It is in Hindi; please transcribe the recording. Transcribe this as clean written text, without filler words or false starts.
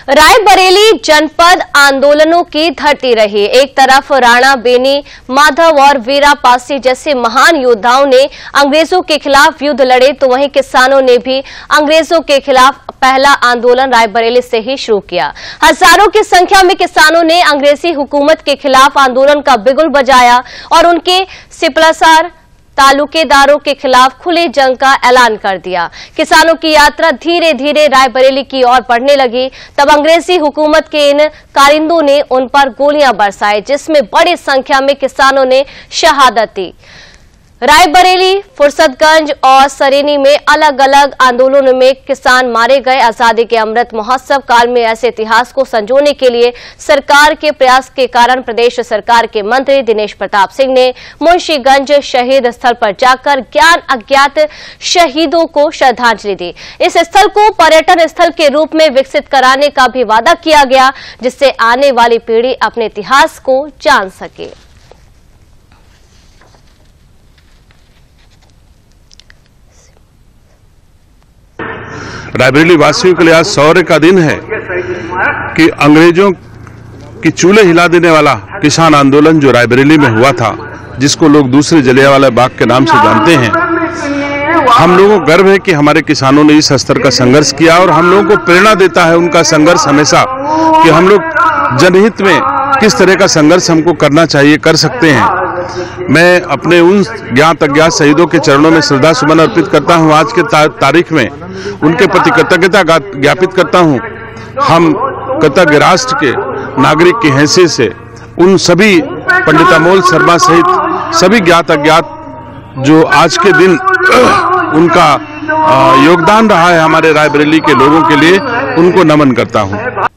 रायबरेली जनपद आंदोलनों की धरती रही। एक तरफ राणा बेनी, माधव और वीरा पासी जैसे महान योद्धाओं ने अंग्रेजों के खिलाफ युद्ध लड़े, तो वहीं किसानों ने भी अंग्रेजों के खिलाफ पहला आंदोलन रायबरेली से ही शुरू किया। हजारों की संख्या में किसानों ने अंग्रेजी हुकूमत के खिलाफ आंदोलन का बिगुल बजाया और उनके सिपलासार तालुकेदारों के खिलाफ खुले जंग का ऐलान कर दिया। किसानों की यात्रा धीरे धीरे रायबरेली की ओर बढ़ने लगी। तब अंग्रेजी हुकूमत के इन कारिंदों ने उन पर गोलियां बरसाई, जिसमें बड़ी संख्या में किसानों ने शहादत दी। रायबरेली, फुर्सतगंज और सरेनी में अलग अलग आंदोलनों में किसान मारे गए। आजादी के अमृत महोत्सव काल में ऐसे इतिहास को संजोने के लिए सरकार के प्रयास के कारण प्रदेश सरकार के मंत्री दिनेश प्रताप सिंह ने मुंशीगंज शहीद स्थल पर जाकर ज्ञान अज्ञात शहीदों को श्रद्धांजलि दी। इस स्थल को पर्यटन स्थल के रूप में विकसित कराने का भी वादा किया गया, जिससे आने वाली पीढ़ी अपने इतिहास को जान सके। रायबरेली वासियों के लिए आज शौर्य का दिन है कि अंग्रेजों की चूल्हे हिला देने वाला किसान आंदोलन जो रायबरेली में हुआ था, जिसको लोग दूसरे जलियांवाला बाग के नाम से जानते हैं, हम लोगों को गर्व है कि हमारे किसानों ने इस स्तर का संघर्ष किया और हम लोगों को प्रेरणा देता है उनका संघर्ष हमेशा कि हम लोग जनहित में किस तरह का संघर्ष हमको करना चाहिए, कर सकते हैं। मैं अपने उन ज्ञात अज्ञात शहीदों के चरणों में श्रद्धा सुमन अर्पित करता हूं। आज के तारीख में उनके प्रति कृतज्ञता ज्ञापित करता हूं। हम कृतज्ञ राष्ट्र के नागरिक की हैसियत से उन सभी पंडित अमोल शर्मा सहित सभी ज्ञात अज्ञात जो आज के दिन उनका योगदान रहा है हमारे रायबरेली के लोगों के लिए, उनको नमन करता हूं।